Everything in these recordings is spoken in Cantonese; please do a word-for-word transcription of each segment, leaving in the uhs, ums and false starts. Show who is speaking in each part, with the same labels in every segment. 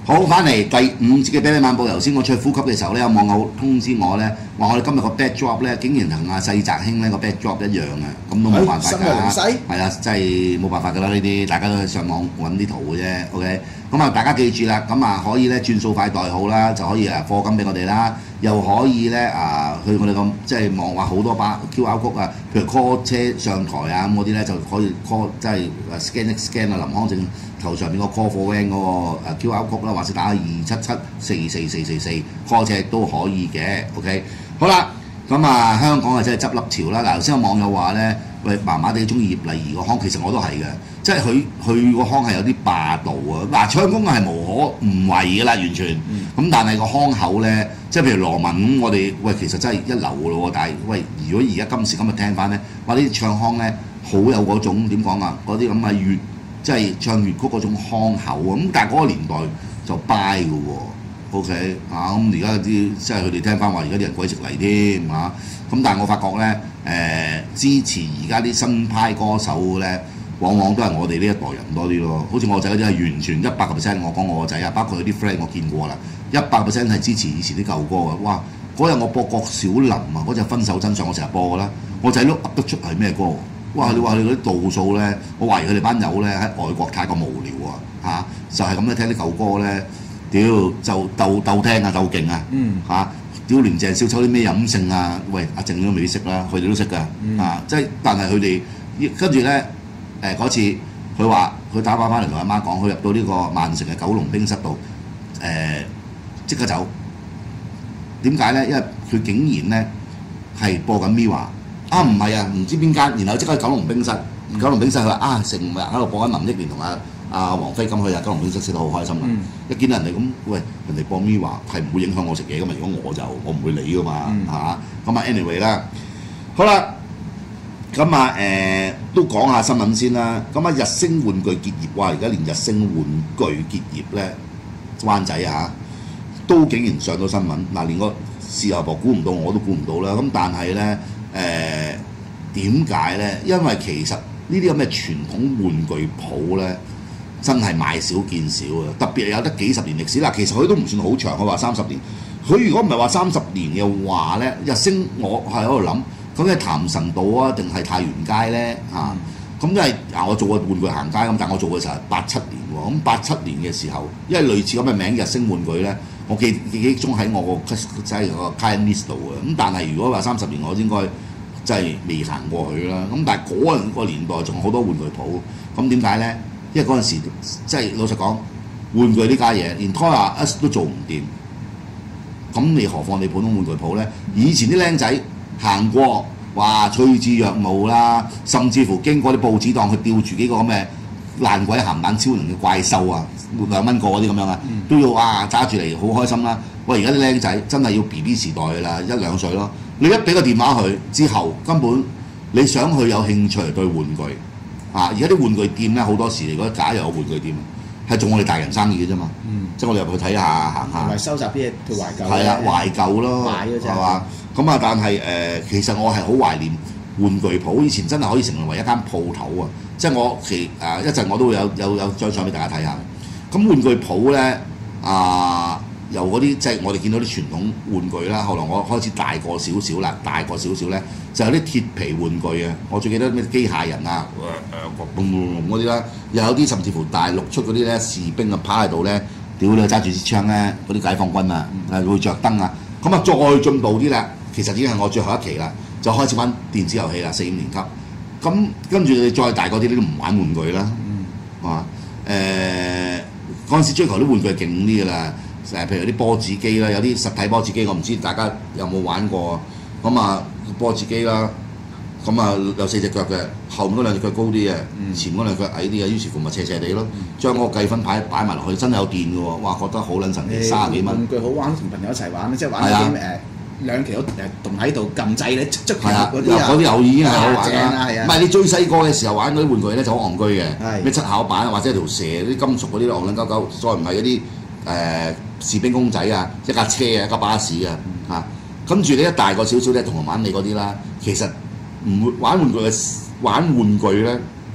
Speaker 1: 好，翻嚟第五節嘅啤梨漫步。頭先我出去呼吸嘅時候咧，有網友通知我咧，話我哋今日個 backdrop 咧，竟然同阿細澤兄咧個 backdrop 一樣啊！咁都冇辦法㗎，係啊，真係冇辦法㗎啦！呢啲大家都係上網揾啲圖嘅啫。OK，咁啊，大家記住啦，咁啊可以咧轉數快代號啦，就可以啊課金俾我哋啦，又可以咧啊去我哋個即係網話好多把 Q R code 啊，譬如 call 車上台啊咁嗰啲咧就可以 call 即係 scan 一 scan 啊林康正頭上邊個 call for van 嗰個 Q R code 啦，或者打二七七四四四四四 call 車都可以嘅。OK， 好啦，咁啊香港啊真係執笠潮啦！嗱，頭先有網友話咧，喂麻麻地中意葉麗儀個腔，其實我都係嘅，即係佢佢個腔係有啲霸道啊！嗱，唱功係無可唔為㗎啦，完全。咁、嗯、但係個腔口咧，即係譬如羅文咁，我哋喂其實真係一流㗎咯喎，但係喂如果而家今時今日聽翻咧，話呢啲唱腔咧好有嗰種點講啊，嗰啲咁嘅粵即係唱粵曲嗰種腔口啊，咁但係嗰個年代就 buy 㗎喎。OK 啊，咁而家啲即係佢哋聽翻話，而家啲人鬼食泥添嚇。咁但係我發覺咧，誒、呃、支持而家啲新派歌手咧，往往都係我哋呢一代人多啲咯。好似我仔嗰啲係完全一百個 percent，我講我個仔啊，包括佢啲 friend 我見過啦，一百 percent 係支持以前啲舊歌嘅。哇！嗰日我播郭小霖啊，嗰隻分手真相我成日播㗎啦，我仔都噏得出係咩歌。哇！你話你嗰啲度數咧，我懷疑佢哋班友咧喺外國太過無聊啊嚇，就係咁樣聽啲舊歌咧。屌就鬥鬥聽啊，鬥勁啊！嗯嚇，屌連鄭少秋啲咩飲勝啊，喂阿靜都未必識啦，佢哋都識㗎、嗯、啊！即係但係佢哋跟住咧誒嗰次佢話佢打電話翻嚟同阿媽講，佢入到呢個曼城嘅九龍冰室度誒即刻走。點解咧？因為佢竟然咧係播緊 Mirror 啊，唔係啊，唔知邊間，然後即刻去九龍冰室，九龍冰室佢話啊，成日喺度播緊林憶蓮同阿。阿黃飛咁去啊，九龍冰室食得好開心啊！嗯、一見到人哋咁，喂，人哋播 Mirror 係唔會影響我食嘢噶嘛？如果我就我唔會理噶嘛嚇。咁啊 anyway 啦，好啦，咁啊誒都講下新聞先啦。咁啊日星玩具結業，哇！而家連日星玩具結業咧，灣仔啊都竟然上到新聞。嗱，連個事後部估唔到，我都估唔到啦。咁但係咧誒點解咧？因為其實呢啲咁嘅傳統玩具鋪咧。真係買少見少啊！特別係有得幾十年歷史嗱，其實佢都唔算好長，佢話三十年。佢如果唔係話三十年嘅話咧，日星我係喺度諗，咁係譚臣道啊，定係太原街咧嚇？咁因為嗱，我做過玩具行街咁，但我做嘅時候係八七年喎。咁八七年嘅時候，因為類似咁嘅名日星玩具咧，我記記憶中喺我個即係個 client list 度嘅。咁但係如果話三十年，我應該真係未行過去啦。咁但係嗰陣個年代仲好多玩具鋪，咁點解咧？因為嗰陣時即係老實講，玩具呢家嘢連 Toys R Us都做唔掂，咁你何況你普通玩具鋪咧？以前啲僆仔行過，哇，趨之若鶩啦，甚至乎經過啲報紙檔，佢吊住幾個咁嘅爛鬼鹹蛋超人嘅怪獸啊，兩蚊個嗰啲咁樣啊，都要哇揸住嚟好開心啦！喂，而家啲僆仔真係要 B B 時代啦，一兩歲咯，你一俾個電話佢之後，根本你想佢有興趣對玩具。啊！而家啲玩具店咧，好多時如果假又有玩具店，係做我哋大人生意嘅啫嘛。嗯、即係我哋入去睇下行下。同埋收集啲嘢，佢懷舊。係啊，懷舊咯，買嘅啫。係嘛？咁啊，但係誒、呃，其實我係好懷念玩具鋪，以前真係可以成為一間鋪頭啊！即係我其誒一陣我都會有有有張相俾大家睇下。咁玩具鋪咧啊，由嗰啲即係我哋見到啲傳統玩具啦，後來我開始大個少少啦，大個少少咧。就有啲鐵皮玩具啊！我最記得咩機械人啊，誒誒嗰啲啦，又有啲甚至乎大陸出嗰啲咧士兵啊，趴喺度咧，屌你揸住支槍咧，嗰啲解放軍啊，誒會着燈啊，咁啊再進步啲啦，其實已經係我最後一期啦，就開始玩電子遊戲啦，四五年級，咁跟住你再大個啲，你都唔玩玩具啦，係嘛？誒嗰陣時追求啲玩具係勁啲㗎啦，誒譬如啲波子機啦，有啲實體波子機，我唔知大家有冇玩過，咁啊〜波子機啦，咁啊有四隻腳嘅，後面嗰兩隻腳高啲嘅，嗯、前嗰兩隻腳矮啲嘅，於是乎咪斜斜地咯。將嗰個計分牌擺埋落去，真係有電嘅喎，哇！覺得好撚神奇，三十幾蚊。玩具好玩，同朋友一齊玩，即係玩啲誒兩條誒棟喺度撳掣咧，捽佢嗰啲啊，嗰啲又已經係好玩啦。唔係你最細個嘅時候玩嗰啲玩具咧就好戇居嘅，咩七巧板或者條蛇啲金屬嗰啲戇撚鳩鳩，再唔係嗰啲誒士兵公仔啊，一架車啊，一架巴士啊嚇。跟住你一大個少少咧，同埋玩你嗰啲啦，其實唔會玩玩具嘅玩玩具咧，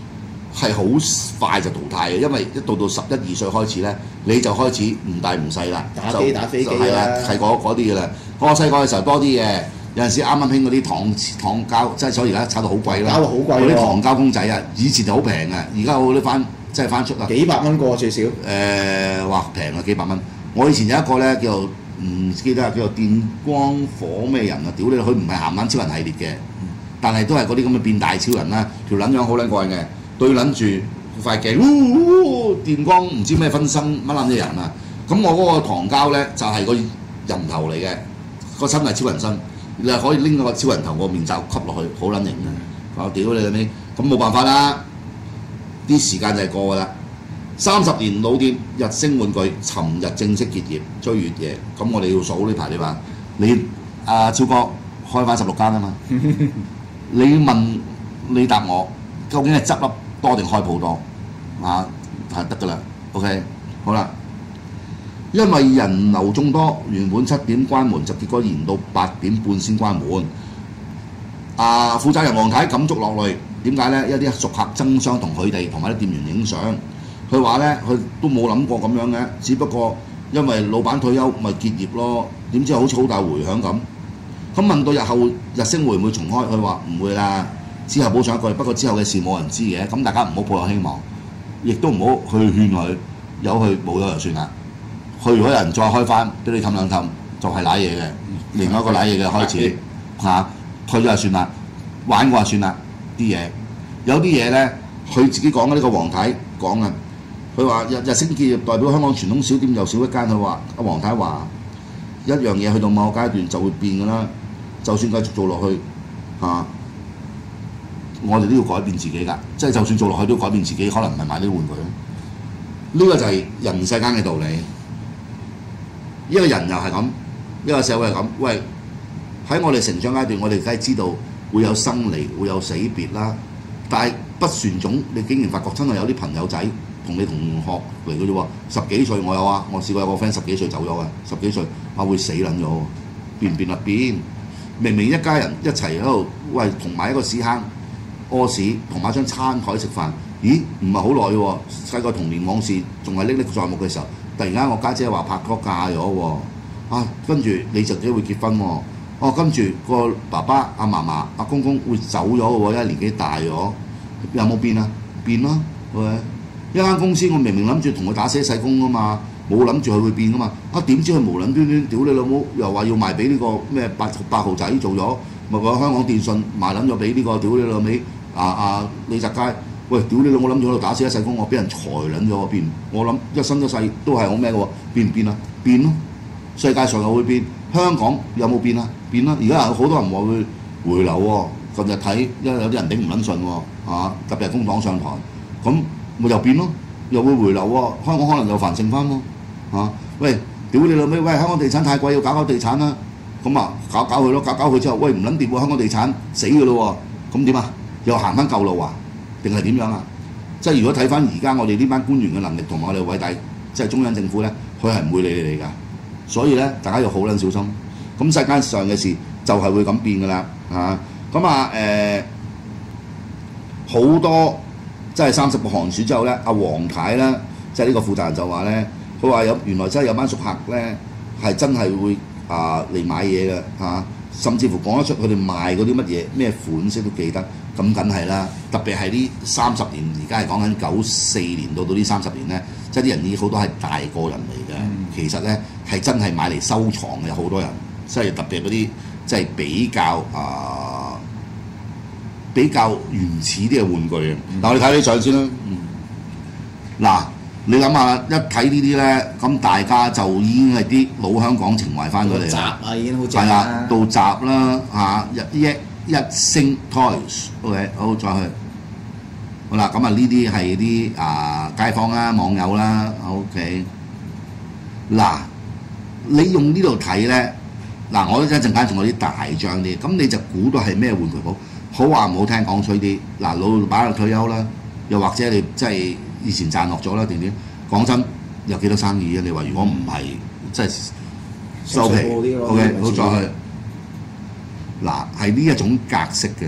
Speaker 1: 係好快就淘汰嘅，因為一到到十一二歲開始咧，你就開始唔大唔細啦，
Speaker 2: 打機打飛機
Speaker 1: 係啦，係嗰嗰啲嘅啦。我細個嘅時候多啲嘅，有陣時啱啱興嗰啲糖糖膠，即係所以而家炒到好貴啦。
Speaker 2: 搞到好貴喎！
Speaker 1: 嗰啲糖膠公仔啊，以前就好平嘅，而家好啲翻即係翻出啦。
Speaker 2: 幾百蚊個最少。
Speaker 1: 誒，哇平啊幾百蚊！我以前有一個咧叫做唔記得啊，叫做電光火咩人啊！屌你，佢唔係鹹撚超人系列嘅，但係都係嗰啲咁嘅變大超人啦，條撚樣好撚過癮嘅。對撚住塊鏡，嗚嗚電光唔知咩分身乜撚嘅人啊！咁我嗰個糖膠咧就係、是、個人頭嚟嘅，個身係超人身，你係可以拎個超人頭個面罩吸落去，好撚型嘅。我屌你老味，咁冇辦法啦，啲時間就係過㗎啦。三十年老店日升玩具，尋日正式結業，追月夜。咁我哋要數呢排你話，你阿、啊、超哥開翻十六間啊嘛？你問你答我，究竟係執笠多定開鋪多啊？係得㗎啦 ，OK， 好啦。因為人流眾多，原本七點關門，就結果延到八點半先關門。啊，負責人黃太感觸落淚，點解咧？一啲熟客爭相同佢哋同埋啲店員影相，佢話咧，佢都冇諗過咁樣嘅，只不過因為老闆退休咪結業咯。點知好似好大迴響咁。咁問到日後日升會唔會重開，佢話唔會啦。之後補上一句，不過之後嘅事冇人知嘅，咁大家唔好抱有希望，亦都唔好去勸佢，有佢冇咗就算啦。佢如果有人再開翻，俾你氹兩氹，就係賴嘢嘅，另外一個賴嘢嘅開始嚇、啊，退咗就算啦，玩過就算啦啲嘢。有啲嘢咧，佢自己講嘅呢個黃太講嘅，佢話日日升結業代表香港傳統小店又少一間。佢話阿黃太話一樣嘢去到某個階段就會變㗎啦，就算繼續做落去嚇。啊我哋都要改變自己㗎，即係就算做落去都要改變自己，可能唔係買啲玩具。呢、這個就係人世間嘅道理。一個人又係咁，一個社會係咁。喂，喺我哋成長階段，我哋梗係知道會有生離，會有死別啦。但係不旋種，你竟然發覺真係有啲朋友仔同你同學嚟嘅啫喎，十幾歲我有啊，我試過有個 friend 十幾歲走咗嘅，十幾歲啊會死撚咗喎，變唔變啊變？明明一家人一齊喺度，喂同埋一個屎坑。屙屎同埋張餐台食飯，咦？唔係好耐喎，細個童年往事仲係歷歷在目嘅時候，突然間我家姐話拍拖嫁咗喎，啊，跟住你就自己會結婚喎，哦，跟住個爸爸、阿嫲嫲、阿公公會走咗嘅喎，因為年紀大咗，有冇變啊？變啦，係一間公司我明明諗住同佢打死一世工啊嘛，冇諗住佢會變噶嘛，啊點知佢無撚端端屌你老母，又話要賣俾呢個咩八八號仔做咗，咪話香港電訊賣撚咗俾呢個屌你老味。啊啊！李澤楷，喂，屌你老！我諗住喺度打死一世工，我俾人裁撚咗變，我諗一生一世都係好咩嘅喎？變唔變啊？變咯！世界上又會變，香港有冇變啊？變啦！而家有好多人話會回流喎，近日睇，因為有啲人頂唔撚順喎，啊，特別係工黨上台，咁咪又變咯，又會回流喎，香港可能又繁盛翻喎，嚇！喂，屌你老味！喂，香港地產太貴，要搞搞地產啦，咁啊搞搞佢咯，搞搞佢之後，喂唔撚掂喎，香港地產死嘅咯喎，咁點啊？又行翻舊路啊？定係點樣啊？即係如果睇翻而家我哋呢班官員嘅能力同埋我哋偉大即係中央政府咧，佢係唔會理你哋㗎。所以咧，大家要好撚小心。咁世間上嘅事就係會咁變㗎啦嚇。咁啊誒，好、呃、多即係三十個寒暑之後咧，阿黃太咧，即係呢個負責人就話咧，佢話有原來真係有班熟客咧係真係會啊嚟、呃、買嘢嘅嚇。甚至乎講得出佢哋賣嗰啲乜嘢咩款式都記得，咁梗係啦。特別係呢三十年，而家係講緊九四年到到呢三十年咧，即係啲人已經好多係大個人嚟嘅。嗯、其實咧係真係買嚟收藏嘅好多人，即係特別嗰啲即係比較啊、呃、比較原始啲嘅玩具啊。嗱、嗯，我哋睇啲相先啦。嗱、嗯。你諗下，一睇呢啲咧，咁大家就已經係啲老香港情懷翻佢哋啦。集啊，已經好正啦。係啊，到集啦嚇，一一星 Toys，OK， 好再去。好啦，咁啊呢啲係啲啊街坊啦、網友啦 ，OK。嗱，你用呢度睇咧，嗱我一陣間仲有啲大張啲，咁你就估到係咩玩具鋪？好話唔好聽，講衰啲，嗱老闆又退休啦，又或者你即係。以前賺落咗啦，定點？講真，有幾多生意啊？你話如果唔係，即係收皮 ，OK， 好再去。嗱，係呢一種格式嘅，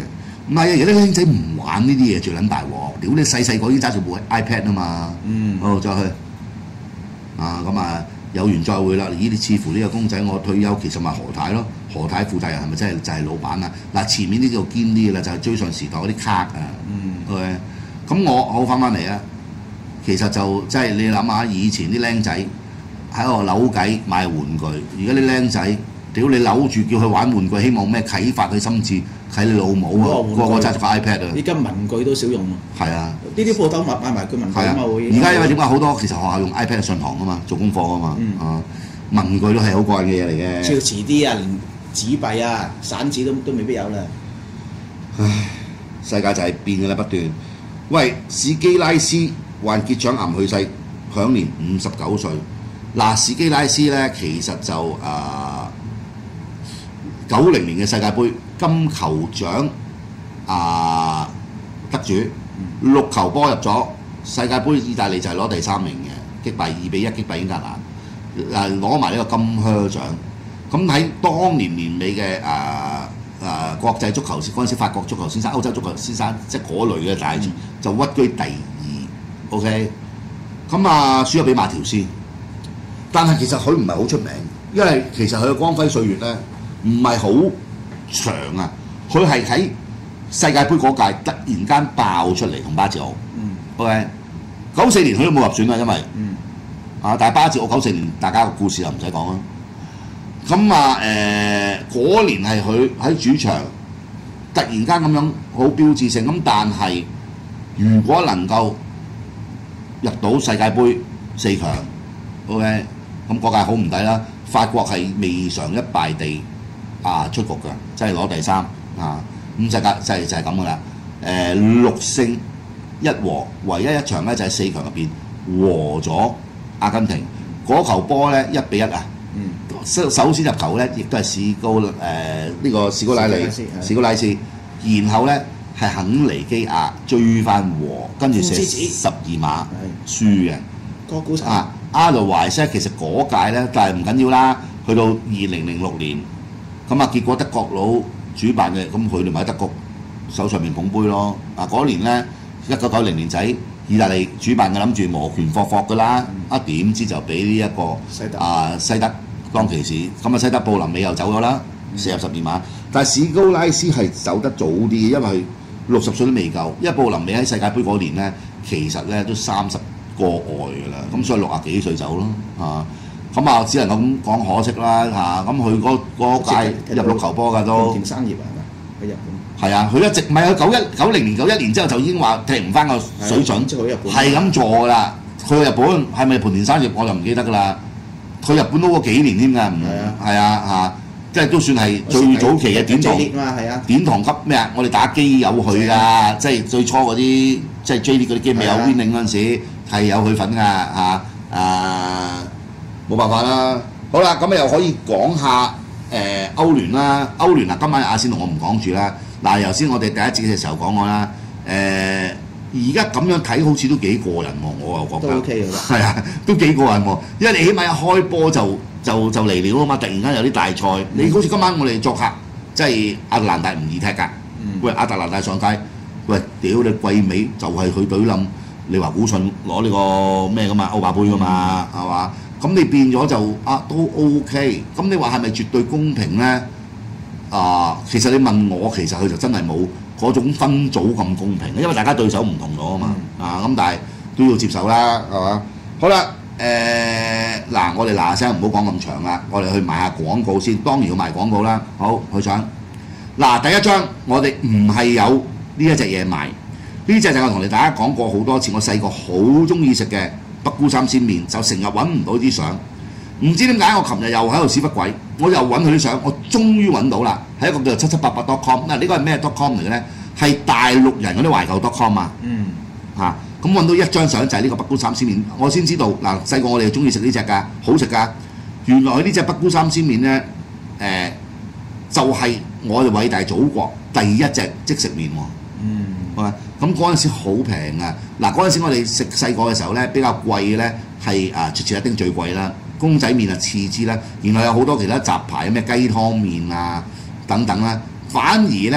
Speaker 1: 唔係啊！而家啲僆仔唔玩呢啲嘢最撚大鑊，屌你細細個已經揸住部 iPad 啊嘛。嗯。好，再去。啊，咁啊，有緣再會啦。呢啲似乎呢個公仔我退休，其實咪何太咯。何太負責人係咪真係就係老闆啊？嗱，前面呢叫堅啲嘅啦，就係追上時代嗰啲卡啊。嗯。OK。咁我好翻翻嚟啊！其實就即係你諗下，以前啲僆仔喺度扭計買玩具，而家啲僆仔屌你扭住叫佢玩玩具，希望咩啟發佢心智？睇你老母啊！個個揸住個 iPad 啊！
Speaker 2: 依家文具都少用啊！
Speaker 1: 係啊！
Speaker 2: 呢啲鋪頭買買埋佢文具啊嘛會。
Speaker 1: 而家因為點解好多其實學校用 iPad 上堂啊嘛，做功課啊嘛，嗯、啊文具都係好過癮嘅嘢嚟嘅。
Speaker 2: 超遲啲啊，連紙幣啊、散紙都都未必有啦。
Speaker 1: 唉，世界就係變嘅啦，不斷。喂，史基拉斯患結腸癌去世，享年五十九歲。嗱，史基拉斯咧其實就啊九零年嘅世界盃金球獎啊得主，六球波入咗世界盃，意大利就係攞第三名嘅，擊敗二比一擊敗英格蘭，誒攞埋呢個金靴獎。咁喺當年年尾嘅誒誒國際足球嗰陣時，法國足球先生、歐洲足球先生，即係嗰類嘅大獎，就屈居第二。OK， 咁啊輸咗俾馬條斯，但係其實佢唔係好出名，因為其實佢嘅光輝歲月咧唔係好長啊。佢係喺世界盃嗰屆突然間爆出嚟同巴治奧。嗯。OK， 九四年佢都冇入選啦，因為嗯啊，但係巴治奧九四年大家個故事就唔使講啦。咁啊誒嗰年係佢喺主場突然間咁樣好標誌性咁，但係如果能夠入到世界盃四強 ，OK， 咁嗰屆好唔抵啦。法國係未嘗一敗地啊出局嘅，即係攞第三啊。咁世界就係就係咁噶啦。誒六勝一和，唯一一場咧就係四強入邊和咗阿根廷嗰球波咧一比一啊。嗯。首先入球咧，亦都係史高誒呢、呃這個史高拉利、史高拉斯，然後咧係肯尼基亞追翻和，跟住射十二碼輸嘅。
Speaker 2: 個股神
Speaker 1: 啊，阿羅懷斯其實嗰屆咧，但係唔緊要啦。去到二零零六年，咁啊結果德國佬主辦嘅，咁佢哋咪喺德國手上面捧杯咯。啊嗰年咧，一九九零年仔，意大利主辦嘅諗住摩拳霍霍㗎啦，啊點知就俾呢一個
Speaker 2: 西德
Speaker 1: 啊西德當其時，咁啊西德布林美又走咗啦，射入十二碼。但係史高拉斯係走得早啲，因為佢六十歲都未夠。因為布林美喺世界盃嗰年咧，其實咧都三十個外㗎啦，咁所以六啊幾歲走咯啊。咁啊，只能咁講可惜啦嚇。咁佢嗰嗰屆入六球波㗎都。
Speaker 2: 田生業係咪喺日
Speaker 1: 本？係啊，佢一直唔係佢九一九零年九一年之後就已經話踢唔翻個水準，係咁做㗎啦。去日本係咪盤田生業我就唔記得㗎啦。去日本都過幾年添㗎，唔係啊嚇，即係都算係最早期嘅典堂典堂級咩啊？我哋打機有佢㗎，即係最初嗰啲即係 J 聯嗰啲機未有 Winning 嗰陣時係有佢份㗎嚇啊！冇辦法啦。好啦，咁又可以講下誒、呃、歐聯啦。歐聯嗱，今晚阿仙奴我唔講住啦。嗱，頭先我哋第一節嘅時候講過啦。誒、呃，而家咁樣睇好似都幾過癮喎，我又覺得。
Speaker 2: 都 OK 嘅。
Speaker 1: 係啊，都幾過癮喎。因為你起碼一開波就就就嚟了啊嘛！突然間有啲大賽，嗯、你好似今晚我哋作客，即係亞特蘭大唔易踢㗎。嗯、喂，亞特蘭大上街，喂，屌你季尾就係佢隊冧，你話古信攞呢個咩㗎嘛？歐霸杯㗎嘛，係嘛、嗯？咁你變咗就啊都 OK，咁你話係咪絕對公平咧？啊，其實你問我，其實佢就真係冇嗰種分組咁公平，因為大家對手唔同咗啊嘛，嗯、啊咁但係都要接受啦，係嘛？好啦，誒、呃、嗱，我哋嗱聲唔好講咁長啦，我哋去賣下廣告先，當然要賣廣告啦。好，去搶嗱第一張，我哋唔係有呢一隻嘢賣，呢隻就係我同你大家講過好多次，我細個好中意食嘅。北菇三鮮麵就成日揾唔到啲相，唔知點解我琴日又喺度屎忽鬼，我又揾佢啲相，我終於揾到啦，係一個叫做七七八八 .com。嗱呢個係咩 .com 嚟嘅咧？係大陸人嗰啲懷舊 .com 啊。嗯。嚇，咁揾到一張相就係呢個北菇三鮮麵，我先知道嗱細個我哋中意食呢隻㗎，好食㗎。原來佢呢隻北菇三鮮麵咧，誒、呃、就係、是、我哋偉大祖國第一隻即食麵喎。嗯。係咁嗰陣時好平啊！嗱嗰陣時我哋食細個嘅時候咧，比較貴嘅咧係啊切切一丁最貴啦，公仔麵啊次之啦，然後有好多其他雜牌咩雞湯麵啊等等啦。反而咧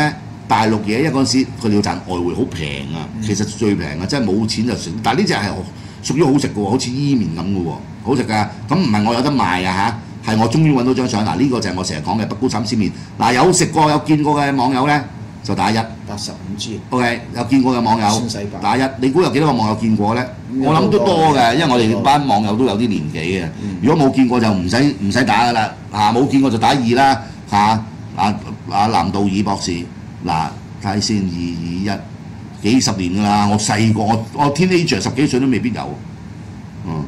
Speaker 1: 大陸嘢，因為嗰陣時佢哋要賺外匯好平啊，其實最平啊，真係冇錢就算。但係呢只係屬於好食嘅喎，好似伊麵咁嘅喎，好食㗎。咁唔係我有得賣啊嚇，係我終於揾到張相。嗱呢個就係我成日講嘅北菇三鮮麵。嗱有食過有見過嘅網友咧就打一。
Speaker 2: 八十五 G。
Speaker 1: OK， 有見過嘅網友打一。你估有幾多個網友見過咧？我諗都多嘅，因為我哋班網友都有啲年紀嘅。如果冇見過就唔使唔使打㗎啦嚇，冇見過就打二啦嚇。啊啊藍道爾博士嗱睇先二二一幾十年㗎啦，我細個我我 teenager 十幾歲都未必有，嗯，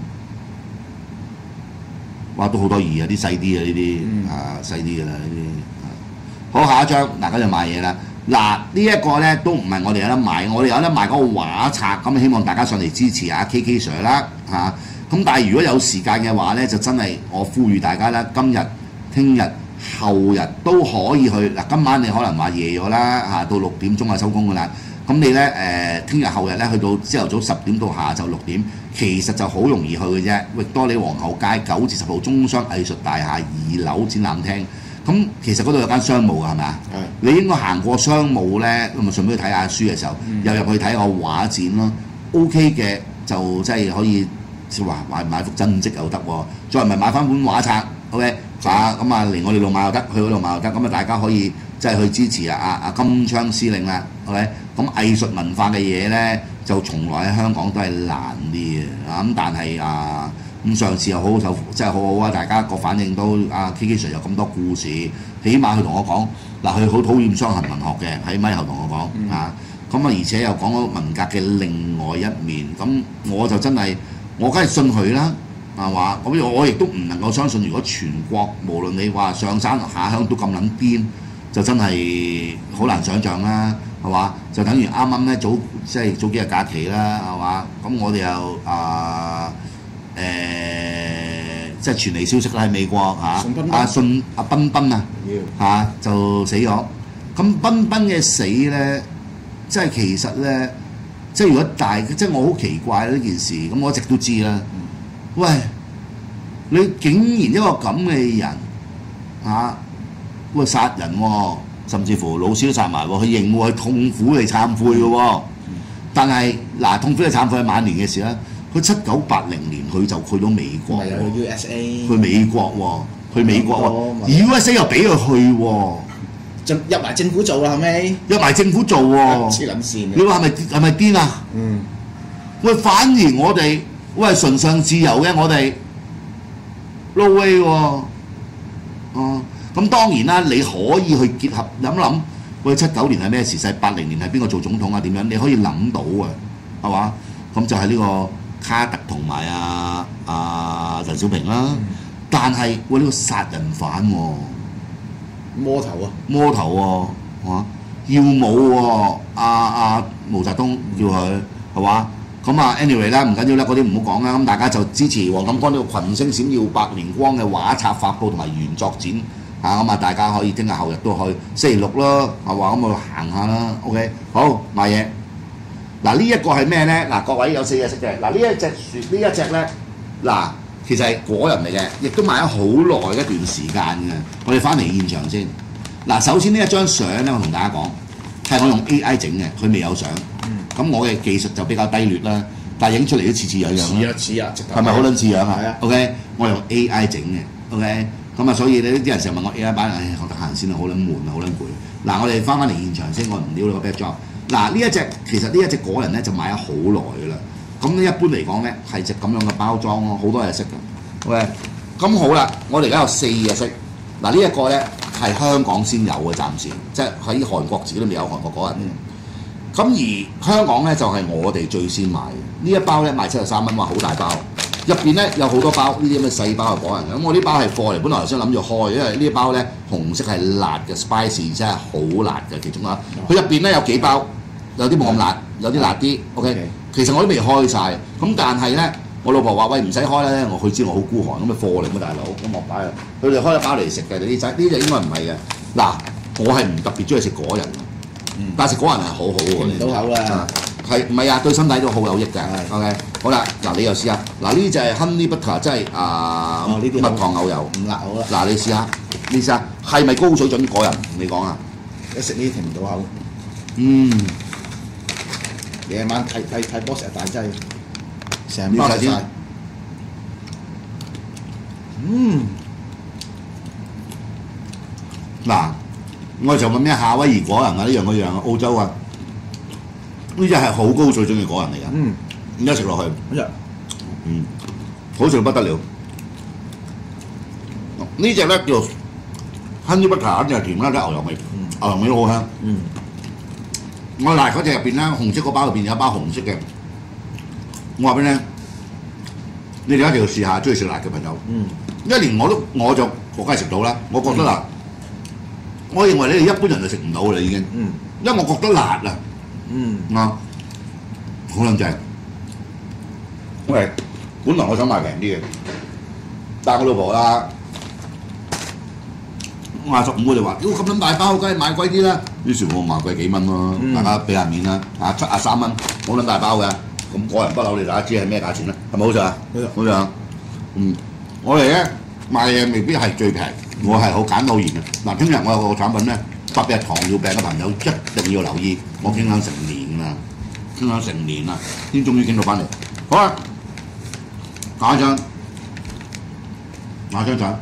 Speaker 1: 哇都好多二啊，啲細啲啊呢啲啊細啲㗎啦呢啲。好下一張，大家就買嘢啦。嗱呢一個咧都唔係我哋有得賣，我哋有得賣嗰個畫冊，咁希望大家上嚟支持下 K K Sir 啦嚇。咁、啊、但係如果有時間嘅話咧，就真係我呼籲大家啦，今日、聽日、後日都可以去嗱。今晚你可能話夜咗啦嚇，到六點鐘啊收工㗎啦。咁你咧誒聽日後日咧去到朝頭早十點到下晝六點，其實就好容易去嘅啫。域多利皇后街九至十號中商藝術大廈二樓展覽廳。咁其實嗰度有間商務㗎係咪啊？你應該行過商務咧，咁咪順便去睇下書嘅時候，嗯、又入去睇個畫展咯。OK 嘅就即係可以話買買幅真跡又得喎，再唔係買翻本畫冊 ，OK 啊咁啊嚟我哋度買又得，去嗰度買又得，咁啊大家可以即係去支持啊啊啊金槍司令啦 ，OK。咁藝術文化嘅嘢咧，就從來喺香港都係難啲嘅啊咁，但係啊。咁上次又好就真係好好啊！大家個反應都啊 K K Sir 有咁多故事，起碼佢同我講嗱，佢好討厭傷痕文學嘅，喺咪後同我講、嗯、啊。咁啊，而且又講咗文革嘅另外一面，咁我就真係我梗係信佢啦，係嘛？咁我亦都唔能夠相信，如果全國無論你話上山下鄉都咁撚癲，就真係好難想像啦，係嘛？就等於啱啱咧早即係早幾日假期啦，係嘛？咁我哋又啊〜誒、呃，即係傳嚟消息啦，喺美國嚇，阿信阿彬彬啊嚇、啊、就死咗。咁彬彬嘅死咧，即係其實咧，即係如果大，即係我好奇怪呢件事。咁我一直都知啦。嗯、喂，你竟然一個咁嘅人嚇，喂殺人喎、哦，甚至乎老師都殺埋喎，佢認喎，佢痛苦嚟懺悔嘅喎。嗯、但係嗱，痛苦嚟懺悔係晚年嘅事啦。佢七九八零年佢就去到美國，
Speaker 2: 去 U S A，
Speaker 1: 去美國喎，去美國喎 ，U S A 又俾佢去喎，
Speaker 2: 就入埋政府做啦，係咪？
Speaker 1: 入埋政府做喎，
Speaker 2: 黐撚線！
Speaker 1: 你話係咪係咪癲啊？嗯。喂，反而我哋喂崇尚自由嘅，我哋 no way 喎。哦、啊，咁當然啦，你可以去結合諗諗，喂七九年係咩時勢？八零年係邊個做總統啊？點樣？你可以諗到啊，係嘛？咁就係呢、這個。卡特同埋阿阿陳小平啦，嗯、但係喂呢個殺人犯喎、哦，
Speaker 2: 魔頭啊，
Speaker 1: 魔頭喎、啊，要武喎、啊，阿、啊、阿、啊、毛澤東叫佢係嘛？咁啊 anyway 啦，唔緊要啦，嗰啲唔好講啦，咁大家就支持黃錦光呢個群星閃耀百年光嘅畫冊發布同埋原作展嚇，咁啊大家可以聽日後日都去，星期六咯，係嘛？咁啊行下啦 ，OK， 好買嘢。嗱呢一個係咩咧？嗱各位有四隻色嘅，嗱呢一隻樹呢一隻咧，嗱其實係果仁嚟嘅，亦都賣咗好耐一段時間嘅。我哋翻嚟現場先。嗱首先呢一張相咧，我同大家講係我用 A I 整嘅，佢未有相。咁、嗯、我嘅技術就比較低劣啦，但係影出嚟都似似樣樣
Speaker 2: 似啊似啊，
Speaker 1: 係咪好撚似樣啊？
Speaker 2: 係啊。
Speaker 1: OK， 我用 A I 整嘅。OK， 咁啊所以你呢啲人成日問我 A I 版，唉我得閒先啦，好撚悶啊，好撚攰。嗱我哋翻返嚟現場先，我唔撩你個 backdrop。嗱呢一隻其實呢一隻果仁咧就買咗好耐㗎啦，咁一般嚟講咧係隻咁樣嘅包裝咯，好多嘢識嘅。OK，咁好啦，我哋而家有四隻色。嗱呢一個咧係香港先有嘅，暫時即係喺韓國自己都未有韓國果仁。咁、嗯、而香港咧就係、是、我哋最先買嘅，呢一包咧賣七十三蚊，哇好大包，入邊咧有好多包呢啲咁嘅細包嘅果仁。咁我呢包係貨嚟，本來頭先諗住開，因為呢一包咧紅色係辣嘅 spicy， 真係好辣嘅其中啊。佢入邊咧有幾包。有啲冇咁辣，有啲辣啲 ，OK。Okay. 其實我都未開晒，咁但係咧，我老婆話：喂，唔使開啦，我佢知我好孤寒，咁咪貨嚟㗎大佬，咁我擺啊。佢哋開一包嚟食嘅，呢仔呢隻應該唔係嘅。嗱，我係唔特別中意食果仁，嗯、但係食果仁係好好喎。
Speaker 2: 唔到口啦，
Speaker 1: 係唔係啊？對身體都好有益㗎。OK， 好啦，嗱你又試下，嗱呢隻係 honey butter， 即係啊、呃哦、蜜糖牛油，
Speaker 2: 唔辣好啦。
Speaker 1: 嗱你試下，你試下係咪高水準果仁？你講啊？
Speaker 2: 一食呢啲停唔到口。
Speaker 1: 嗯，
Speaker 2: 夜晚睇睇睇波成日大劑，成包食晒。嗯，
Speaker 1: 嗱，我就問咩夏威夷果仁啊，呢樣嗰樣啊，澳洲啊，呢只係好高水準嘅果仁嚟㗎。
Speaker 2: 嗯，
Speaker 1: 而家食落去，
Speaker 2: 好食。
Speaker 1: 嗯，好食到不得了。呢只咧叫 honey butter， 一隻係甜啦，啲牛油味，牛油味都好香。
Speaker 2: 嗯，
Speaker 1: 我辣嗰只入邊咧，紅色嗰包入邊有一包紅色嘅。我話俾你聽，你哋一定要試下，中意食辣嘅朋友。
Speaker 2: 嗯，
Speaker 1: 一年我都我就我梗係食到啦。我覺得辣，嗯、我認為你哋一般人就食唔到啦已經。
Speaker 2: 嗯，
Speaker 1: 因為我覺得辣啊。
Speaker 2: 嗯，
Speaker 1: 啊，好撚正。喂，本來我想買平啲嘅，但係我老婆啦。我十五個就話：屌咁撚大包，梗係買貴啲啦。於是我買貴幾蚊咯，嗯、大家俾下面啦。啊七啊三蚊，好撚大包嘅。咁個人不嬲，你大家知係咩價錢咧？係咪好食啊？好食啊！嗯，我哋咧買嘢未必係最平，我係好簡到言嘅。嗱，聽日我有個產品咧，特別係糖尿病嘅朋友一定要留意。我傾緊成年啦，傾緊成年啦，先終於傾到翻嚟。好啦，下一張，下一張相。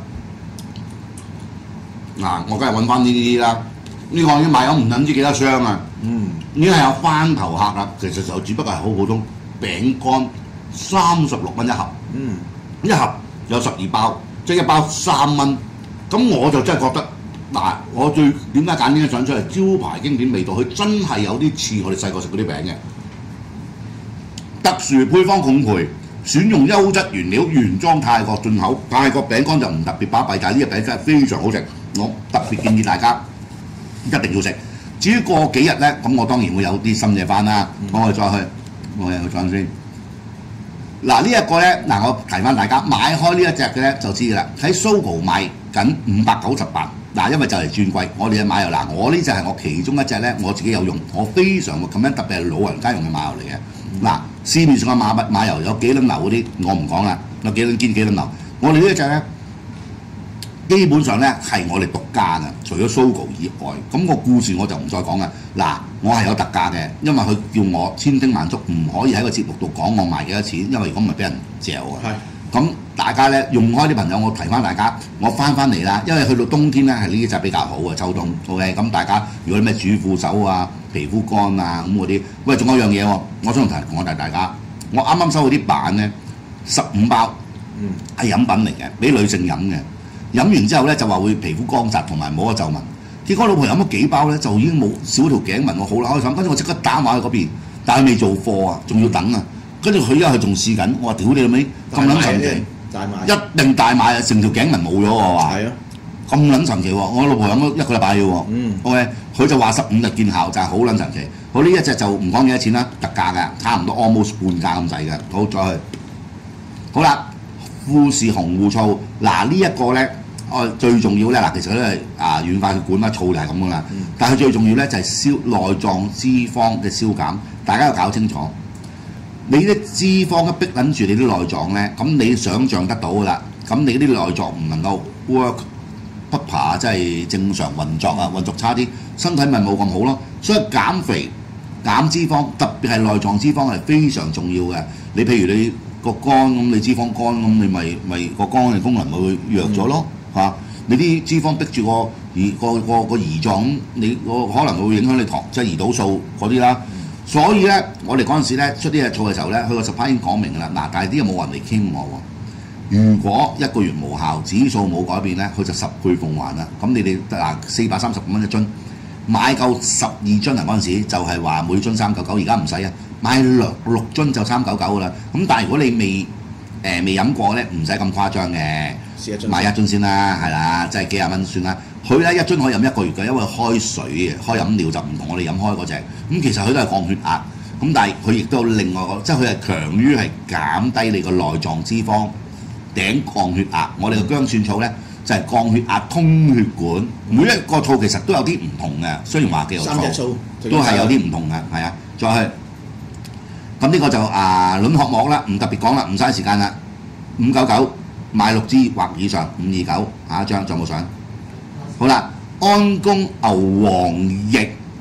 Speaker 1: 嗱，我梗係揾翻呢啲啦。呢、這個已經賣咗唔撚知幾多箱啊！
Speaker 2: 嗯，
Speaker 1: 已經係有翻頭客啦。其實就只不過係好普通餅乾，三十六蚊一盒。
Speaker 2: 嗯，
Speaker 1: 一盒有十二包，即係一包三蚊。咁我就真係覺得嗱，我最點解揀呢張相出嚟？招牌經典味道，佢真係有啲似我哋細個食嗰啲餅嘅。特殊配方烘焙，選用優質原料，原裝泰國進口。泰國餅乾就唔特別巴閉，但係呢個餅真係非常好食。我特別建議大家一定要食。至於過幾日咧，咁我當然會有啲新嘢翻啦。嗯、我哋再去，我哋去再先。嗱呢一個咧，嗱我提翻大家買開呢一隻嘅咧就知㗎啦。喺 Sogo 賣緊五百九十八，嗱因為就嚟轉季，我哋嘅馬油嗱，我呢隻係我其中一隻咧，我自己有用，我非常咁樣特別係老人家用嘅馬油嚟嘅。嗱、嗯、市面上嘅馬物馬油有幾輪流嗰啲，我唔講啦，有幾輪堅幾輪流。我哋呢一隻咧。基本上咧係我哋獨家嘅，除咗 Sogo 以外，咁、那個故事我就唔再講啦。嗱，我係有特價嘅，因為佢叫我千叮萬囑唔可以喺個節目度講我賣幾多錢，因為如果唔係俾人嚼啊。係。咁大家咧用開啲朋友，我提翻大家，我翻翻嚟啦，因為去到冬天咧係呢隻比較好嘅秋冬。OK，咁大家如果咩主婦手啊、皮膚乾啊咁嗰啲，喂，仲有一樣嘢喎，我想提我提大家，我啱啱收嗰啲板咧十五包，嗯，係飲品嚟嘅，俾女性飲嘅。飲完之後咧就話會皮膚乾燥同埋冇咗皺紋，結果老婆飲咗幾包咧就已經冇少條頸紋，我好啦開心，跟住我即刻打電話去嗰邊，但係未做貨啊，仲要等啊，跟住佢因為佢仲試緊，我話屌你老味咁撚神奇，一定大買啊，成條頸紋冇咗我話，咁撚神奇喎，我老婆飲咗一個禮拜嘅喎，嗯 ，OK，佢就話十五日見效，就係好撚神奇。好呢一隻就唔講幾多錢啦，特價嘅，差唔多 almost 半價咁滯嘅，好再去，好啦。富士紅護醋，嗱呢一個咧，我最重要咧，嗱其實都係啊軟化血管啦，醋就係咁噶啦。嗯、但係最重要咧就係消內臟脂肪嘅消減，大家要搞清楚。你啲脂肪一逼撚住你啲內臟咧，咁你想像得到噶啦。咁你啲內臟唔能夠 work proper， 即係正常運作啊，運作差啲，身體咪冇咁好咯。所以減肥減脂肪，特別係內臟脂肪係非常重要嘅。你譬如你個肝咁，你脂肪肝咁，你咪咪個肝嘅功能咪會弱咗咯嚇、嗯啊。你啲脂肪逼住個胰個個個胰臟，你個可能會影響你糖即係胰島素嗰啲啦。嗯、所以咧，我哋嗰陣時咧出呢隻醋嘅時候咧，佢個 supply 已經講明㗎啦。嗱，但係啲嘢冇人嚟傾我喎。如果一個月無效，指數冇改變咧，佢就十倍奉還啦。咁你哋嗱四百三十五蚊一樽，買夠十二樽啊嗰陣時就係話每樽三九九，而家唔使啊。買六六樽就三九九㗎啦，咁但係如果你未誒、呃、未飲過咧，唔使咁誇張嘅，買一樽先啦，係啦，即係幾廿蚊算啦。佢咧一樽可以飲一個月嘅，因為開水嘅，開飲料就唔同我哋飲開嗰隻。咁其實佢都係降血壓，咁但係佢亦都有另外個，即係佢係強於係減低你個內臟脂肪，頂降血壓。我哋嘅薑蒜醋咧就係、是、降血壓、通血管。每一個醋其實都有啲唔同嘅，雖然話叫做醋，都係有啲唔同嘅，係啊，再去。咁呢個就啊卵殼膜啦，唔特別講啦，唔嘥時間啦。五九九買六支或以上，五二九下一張仲有冇相？好啦，安宮牛黃液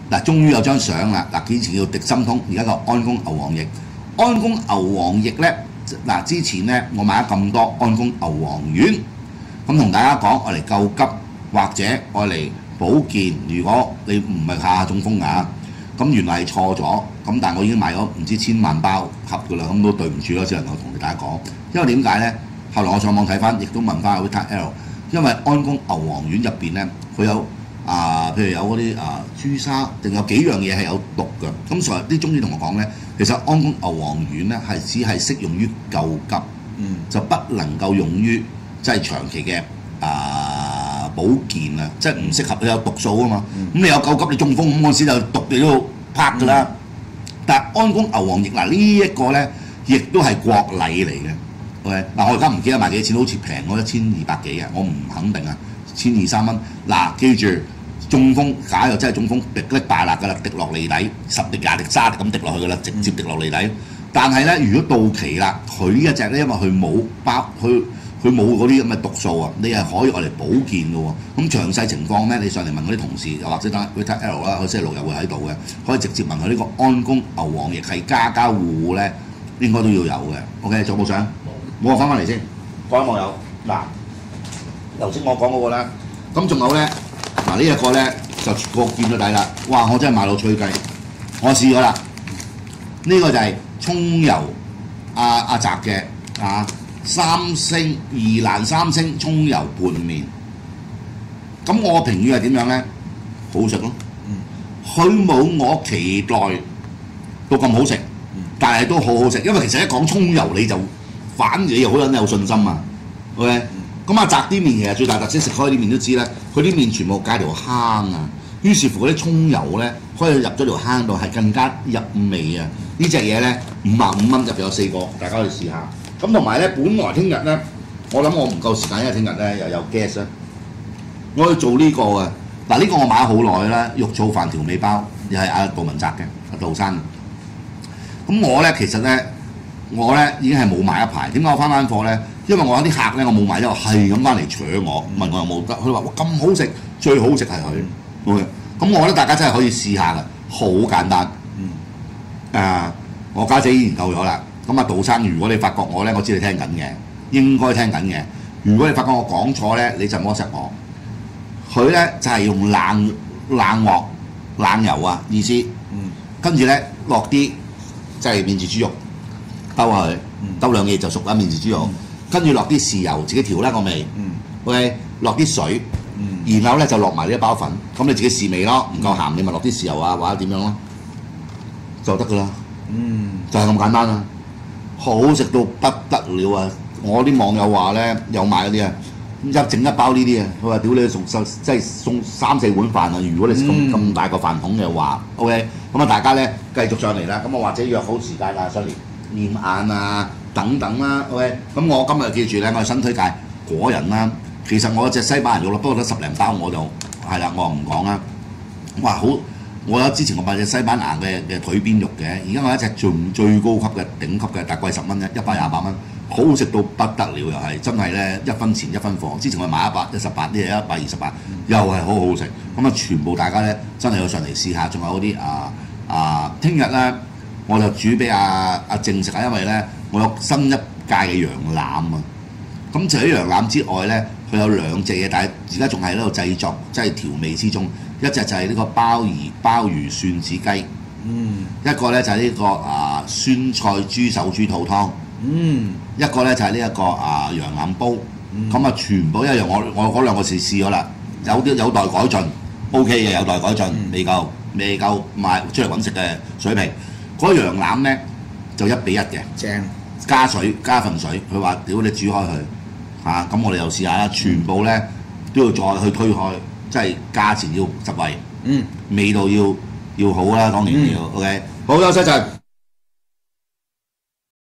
Speaker 1: 嗱，終於有張相啦！嗱，以前叫迪心通，而家叫安宮牛黃液。安宮牛黃液咧，嗱之前咧我買咗咁多安宮牛黃丸，咁同大家講，我嚟救急或者我嚟保健。如果你唔係下下中風㗎，咁原來係錯咗。咁但係我已經買咗唔知千萬包盒㗎啦，咁都對唔住咯，只能夠同大家講。因為點解咧？後來我上網睇翻，亦都問翻 Vita L， 因為安宮牛黃丸入邊咧，佢有。啊，譬如有嗰啲啊朱砂，定有幾樣嘢係有毒嘅。咁所以啲中醫同我講咧，其實安宮牛黃丸咧係只係適用於救急，嗯、就不能夠用於即係長期嘅啊保健啊，即係唔適合佢有毒素啊嘛。咁、嗯、你有救急，你中風咁嗰陣時就毒你都拍㗎啦。嗯、但係安宮牛黃液嗱呢一個咧，亦都係國禮嚟嘅。OK，嗱我而家唔記得賣幾錢，好似平我一千二百幾啊，我唔肯定啊，千二三蚊。嗱，記住。中風，假如真係中風，滴粒大辣㗎啦，滴落脷底，十滴廿滴沙滴咁滴落去㗎啦，直接滴落脷底。但係咧，如果到期啦，佢呢一隻咧，因為佢冇包，佢佢冇嗰啲咁嘅毒素啊，你係可以愛嚟保健嘅喎。咁詳細情況咧，你上嚟問嗰啲同事，又或者等 Vita L 啦，佢星期六日會喺度嘅，可以直接問佢呢個安宮牛黃液係家家戶戶咧應該都要有嘅。OK，仲有冇相？冇我翻返嚟先，各位網友嗱，頭先我講嗰個啦，咁仲有咧。嗱呢一個咧就個見到底啦！哇！我真係買到吹雞，我試咗啦。呢、這個就係葱油阿阿澤嘅啊三星宜蘭三星葱油拌麵。咁我評語係點樣咧？好食咯。佢冇我期待到咁好食，但係都好好食。因為其實一講葱油你就反而你又好撚有信心啊。OK。咁阿澤啲麵其實最大特色，食開啲麵都知啦，佢啲麵全部隔條坑啊，於是乎嗰啲葱油咧，可以入咗條坑度，係更加入味啊！呢隻嘢咧五十五蚊入邊有四個，大家可以試下。咁同埋咧，本來聽日咧，我諗我唔夠時間，因為聽日咧又有 guest 咧，我要做呢個啊！嗱，呢個我買咗好耐啦，肉燥飯調味包，又係阿杜文澤嘅，阿杜生。咁我咧其實咧，我咧已經係冇買一排，點解我翻返貨咧？因為我有啲客咧，我冇買咗，係咁翻嚟搶我，問我有冇得，佢話哇咁好食，最好食係佢。OK，咁我覺得大家真係可以試下㗎，好簡單。嗯。誒、呃，我家姐已研究咗啦。咁啊，杜生，如果你發覺我咧，我知你聽緊嘅，應該聽緊嘅。如果你發覺我講錯咧，你就唔好實我。佢咧就係、是、用冷冷鑊冷油啊意思。嗯。跟住咧落啲即係面住豬肉，兜下佢，兜兩嘢就熟啦面住豬肉。嗯。跟住落啲豉油，自己調啦個味。嗯。OK，落啲水。嗯。然後咧就落埋呢一包粉，咁你自己試味咯。唔夠鹹你咪落啲豉油啊，或者點樣咯，就得噶啦。嗯。就係咁簡單啦，好食到不得了啊！我啲網友話咧，有買嗰啲啊，一整一包呢啲啊，佢話屌你送即係送三四碗飯啊！如果你咁咁、嗯、大個飯桶嘅話 ，OK， 咁啊大家咧繼續上嚟啦。咁我或者約好時間啊，上嚟驗眼啊。等等啦 ，OK， 咁我今日記住咧，我係新推介果仁啦。其實我隻西班牙肉咯，不過得十零包我就係啦，我唔講啦。哇，好！我有之前我買隻西班牙嘅嘅腿邊肉嘅，而家我有一隻最最高級嘅頂級嘅，但貴十蚊啫，一百廿八蚊，好食到不得了又係，真係咧一分錢一分貨。之前我買一百一十八，呢係一百二十八，又係好好食。咁啊，全部大家咧真係要上嚟試下，仲有嗰啲啊啊，聽日咧我就煮俾阿阿正食啊，因為咧。我有新一屆嘅羊腩啊！咁除咗羊腩之外咧，佢有兩隻嘢，但係而家仲係喺度製作，即係調味之中。一隻就係呢個鮑魚鮑魚蒜子雞，嗯，一個咧就係呢、這個啊酸菜豬手豬肚湯，嗯，一個咧就係呢一個啊羊腩煲。咁啊、嗯，全部一樣，我我嗰兩個試試咗啦，有啲有待改進 ，OK 嘅有待改進，嗯、未夠未夠賣出嚟揾食嘅水平。嗰、那個、羊腩咧。就一比一嘅，正加水加份水，佢話屌你煮開佢嚇，咁、啊、我哋又試下啦，全部咧都要再去推開，即係價錢要實惠，嗯，味道要要好啦，當然要、嗯、OK，好休息陣。